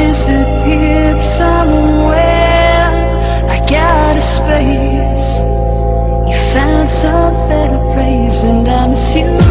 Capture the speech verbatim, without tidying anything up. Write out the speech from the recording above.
disappeared somewhere, like out of space. You found some better place, and I miss you.